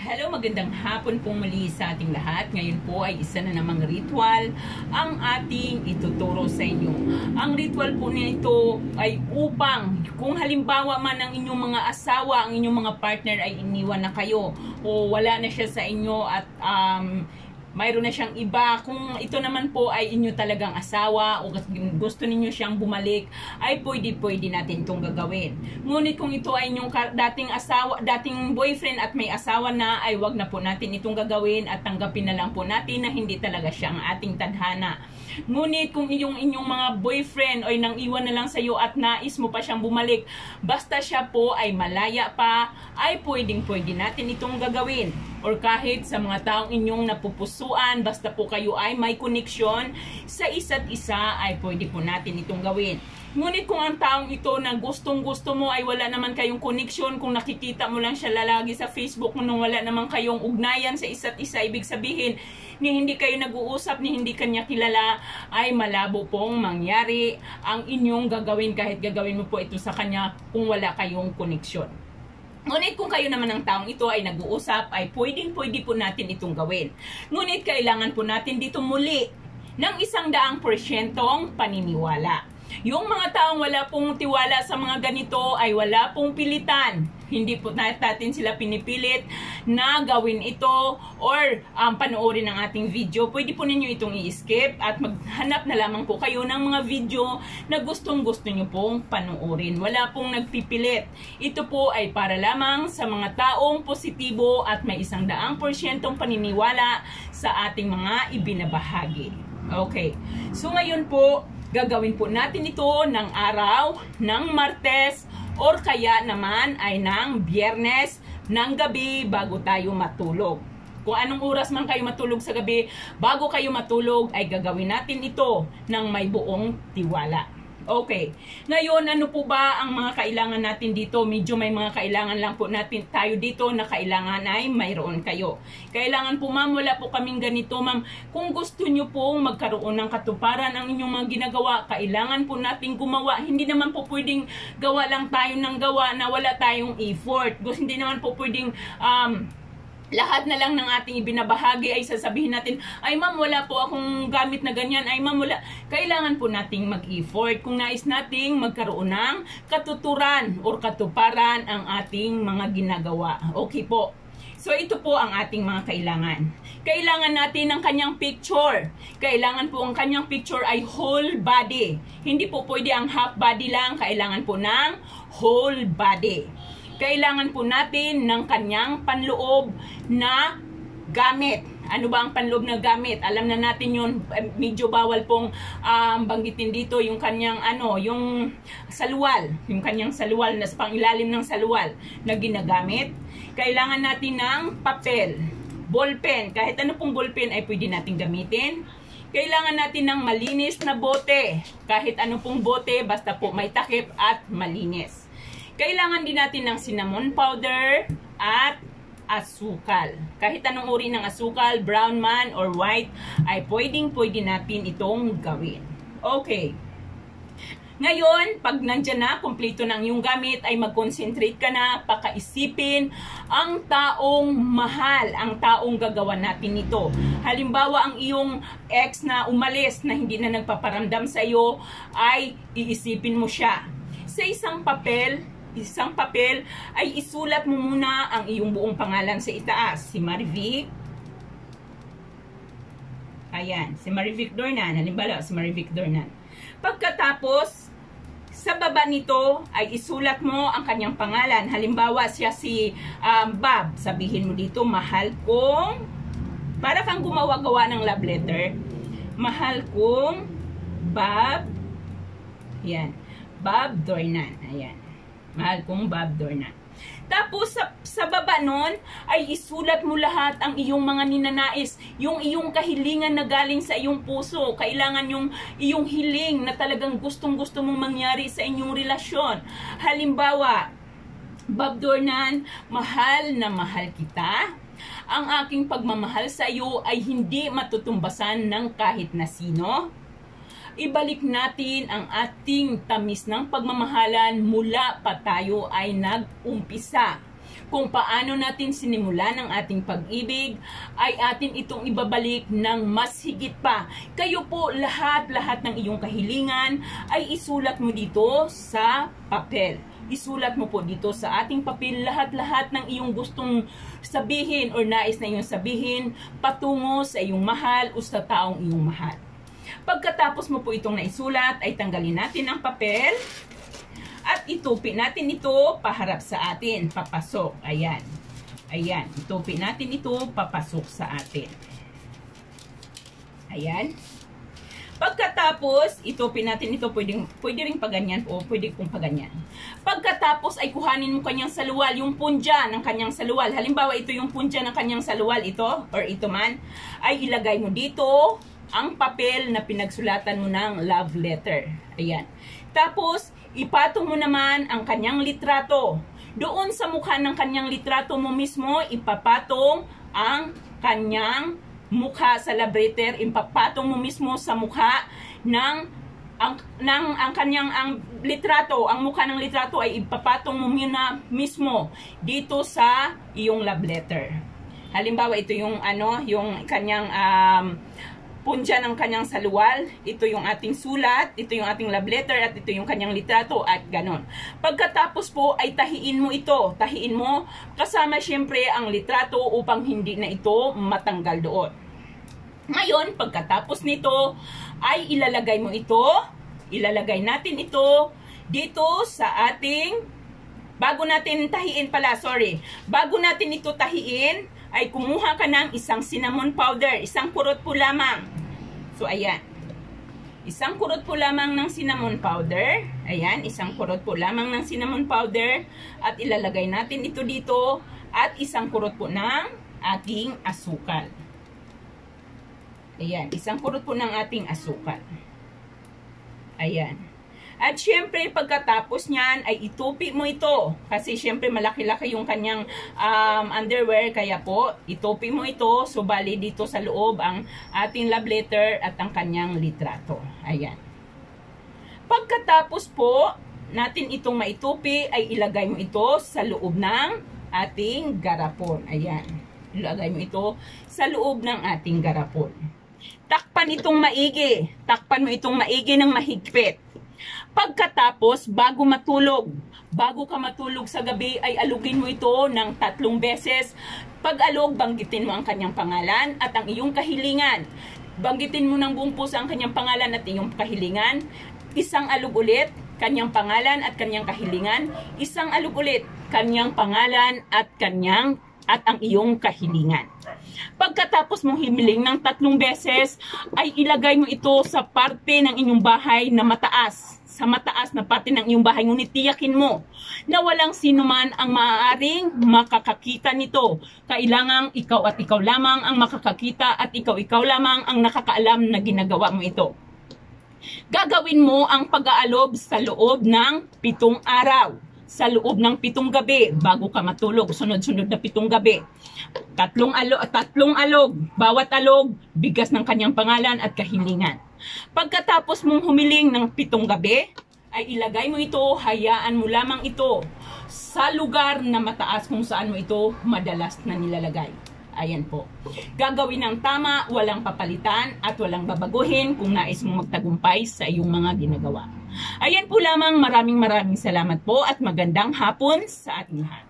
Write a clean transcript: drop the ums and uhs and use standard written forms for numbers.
Hello, magandang hapon pong muli sa ating lahat. Ngayon po ay isa na namang ritual ang ating ituturo sa inyo. Ang ritual po nito ay upang kung halimbawa man ang inyong mga asawa, ang inyong mga partner ay iniwan na kayo o wala na siya sa inyo at mayroon na siyang iba, kung ito naman po ay inyo talagang asawa o gusto ninyo siyang bumalik, ay pwede natin itong gagawin. Ngunit kung ito ay inyong dating asawa, dating boyfriend at may asawa na, ay wag na po natin itong gagawin at tanggapin na lang po natin na hindi talaga siya ang ating tadhana. Ngunit kung inyong mga boyfriend ay nang iwan na lang sa iyo at nais mo pa siyang bumalik, basta siya po ay malaya pa, ay pwede natin itong gagawin. Or kahit sa mga taong inyong napupusuan, basta po kayo ay may connection sa isa't isa, ay pwede po natin itong gawin. Ngunit kung ang taong ito na gustong-gusto mo ay wala naman kayong connection, kung nakikita mo lang siya lalagi sa Facebook nung wala naman kayong ugnayan sa isa't isa, ibig sabihin ni hindi kayo nag-uusap, ni hindi kanya kilala, ay malabo pong mangyari ang inyong gagawin kahit gagawin mo po ito sa kanya kung wala kayong connection. Ngunit kung kayo naman ang taong ito ay nag-uusap, ay pwede po natin itong gawin. Ngunit kailangan po natin dito muli ng 100% paniniwala. Yung mga taong wala pong tiwala sa mga ganito ay wala pong pilitan. Hindi po natin sila pinipilit na gawin ito or panoorin ang ating video. Pwede po ninyo itong i-skip at maghanap na lamang po kayo ng mga video na gustong-gusto nyo pong panoorin. Wala pong nagpipilit. Ito po ay para lamang sa mga taong positibo at may 100% paniniwala sa ating mga ibinabahagi. Okay. So ngayon po, gagawin po natin ito ng araw ng Martes or kaya naman ay ng Biyernes ng gabi bago tayo matulog. Kung anong oras man kayo matulog sa gabi, bago kayo matulog ay gagawin natin ito ng may buong tiwala. Okay. Ngayon, ano po ba ang mga kailangan natin dito? Medyo may mga kailangan lang po natin tayo dito na kailangan ay mayroon kayo. Kailangan po ma'am, wala po kaming ganito ma'am. Kung gusto nyo pong magkaroon ng katuparan ang inyong mga ginagawa, kailangan po natin gumawa. Hindi naman po pwedeng gawa lang tayo ng gawa na wala tayong effort. Hindi naman po pwedeng lahat na lang ng ating ibinabahagi ay sasabihin natin, ay ma'am, wala po akong gamit na ganyan, ay ma'am, wala. Kailangan po nating mag-effort kung nais nating magkaroon ng katuturan o katuparan ang ating mga ginagawa. Okay po. So ito po ang ating mga kailangan. Kailangan natin ng kanyang picture. Kailangan po ang kanyang picture ay whole body. Hindi po pwede ang half body lang, kailangan po ng whole body. Kailangan po natin ng kanyang panloob na gamit. Ano ba ang panloob na gamit? Alam na natin yun, medyo bawal pong banggitin dito yung kanyang yung saluwal. Yung kanyang saluwal, na pangilalim ng saluwal na ginagamit. Kailangan natin ng papel, ballpen. Kahit ano pong ballpen ay pwede natin gamitin. Kailangan natin ng malinis na bote. Kahit ano pong bote, basta po may takip at malinis. Kailangan din natin ng cinnamon powder at asukal. Kahit anong uri ng asukal, brown man or white, ay pwede natin itong gawin. Okay. Ngayon, pag nandyan na, kumpleto ng iyong gamit, ay mag-concentrate ka na, pakaisipin ang taong mahal, ang taong gagawa natin nito. Halimbawa, ang iyong ex na umalis, na hindi na nagpaparamdam sa iyo, ay iisipin mo siya. Sa isang papel ay isulat mo muna ang iyong buong pangalan sa itaas. Si Marivic. Ayan, si Marivic Dornan. Halimbawa, si Marivic Dornan. Pagkatapos, sa baba nito ay isulat mo ang kanyang pangalan. Halimbawa, siya si Bob. Sabihin mo dito, mahal kong, para kang gumawa-gawa ng love letter. Mahal kong Bob. Ayan. Bob Dornan. Ayan. Mahal kong Bob Dornan. Tapos, sa baba nun, ay isulat mo lahat ang iyong mga ninanais. Yung iyong kahilingan na galing sa iyong puso. Kailangan yung iyong hiling na talagang gustong-gusto mong mangyari sa inyong relasyon. Halimbawa, Bob Dornan, mahal na mahal kita. Ang aking pagmamahal sa iyo ay hindi matutumbasan ng kahit na sino. ibalik natin ang ating tamis ng pagmamahalan mula pa tayo ay nag-umpisa. kung paano natin sinimulan ang ating pag-ibig, ay atin itong ibabalik ng mas higit pa. Kayo po, lahat-lahat ng iyong kahilingan ay isulat mo dito sa papel. Isulat mo po dito sa ating papel lahat-lahat ng iyong gustong sabihin or nais na iyong sabihin patungo sa iyong mahal o sa taong iyong mahal. Pagkatapos mo po itong naisulat, ay tanggalin natin ang papel at itupi natin ito paharap sa atin, papasok. Ayan. Ayan, itupi natin ito papasok sa atin. Ayan. Pagkatapos, itupi natin ito, pwede rin paganyan o pwede kong paganyan. Pagkatapos ay kuhanin mo kanyang saluwal, yung punja ng kanyang saluwal. Halimbawa, ito yung punja ng kanyang saluwal, ito, or ito man, ay ilagay mo dito ang papel na pinagsulatan mo ng love letter. Ayan. Tapos, ipatong mo naman ang kanyang litrato. Doon sa mukha ng kanyang litrato mo mismo, ipapatong ang kanyang mukha sa love letter, ipapatong mo mismo sa mukha ng litrato, ang mukha ng litrato ay ipapatong mo muna mismo dito sa iyong love letter. Halimbawa, ito yung yung kanyang punja ng kanyang saluwal, ito yung ating sulat, ito yung ating love letter, at ito yung kanyang litrato, at ganon. Pagkatapos po ay tahiin mo ito. Tahiin mo kasama syempre ang litrato upang hindi na ito matanggal doon. Ngayon, pagkatapos nito ay ilalagay natin ito dito sa ating, bago natin ito tahiin, ay kumuha ka ng isang cinnamon powder, isang kurot po lamang. So, ayan. Isang kurot po lamang ng cinnamon powder. Ayan, isang kurot po lamang ng cinnamon powder. At ilalagay natin ito dito. At isang kurot po ng ating asukal. Ayan, isang kurot po ng ating asukal. Ayan. At syempre, pagkatapos niyan, ay itupi mo ito. Kasi syempre, malaki-laki yung kanyang underwear. Kaya po, itupi mo ito. So, bali dito sa loob ang ating love letter at ang kanyang litrato. Ayan. Pagkatapos po, natin itong maitupi, ay ilagay mo ito sa loob ng ating garapon. Ayan. Ilagay mo ito sa loob ng ating garapon. Takpan itong maigi. Takpan mo itong maigi ng mahigpit. Pagkatapos, bago ka matulog sa gabi, ay alugin mo ito ng 3 beses. Pag alog, banggitin mo ang kanyang pangalan at ang iyong kahilingan. Banggitin mo ng buong puso ang kanyang pangalan at iyong kahilingan. Isang alog ulit, kanyang pangalan at kanyang kahilingan. Isang alog ulit, kanyang pangalan at ang iyong kahilingan. Pagkatapos mong himiling ng 3 beses, ay ilagay mo ito sa parte ng inyong bahay na mataas. Sa mataas na parte ng iyong bahay. Ngunit tiyakin mo na walang sino man ang maaaring makakakita nito. Kailangang ikaw at ikaw lamang ang makakakita at ikaw lamang ang nakakaalam na ginagawa mo ito. Gagawin mo ang pag-aalog sa loob ng 7 araw. Sa loob ng 7 gabi bago ka matulog, sunod-sunod na 7 gabi. 3 alog, bawat alog, bigas ng kanyang pangalan at kahilingan. Pagkatapos mong humiling ng 7 gabi, ay ilagay mo ito, hayaan mo lamang ito sa lugar na mataas kung saan mo ito madalas na nilalagay. Ayan po. Gagawin ng tama, walang papalitan at walang babaguhin kung nais mong magtagumpay sa iyong mga ginagawa. Ayan po lamang, maraming salamat po at magandang hapon sa ating lahat.